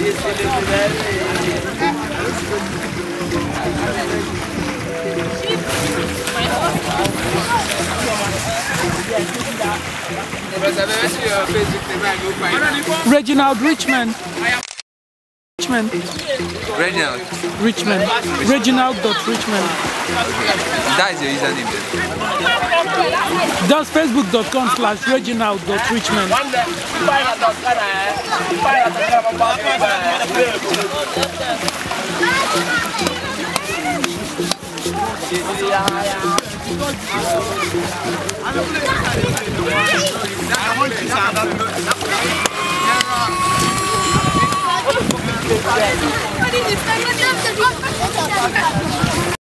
Reginald Richmond. Reginald. Richmond. Reginald.Richmond. That is your username then? That's facebook.com/Reginald.Richmond.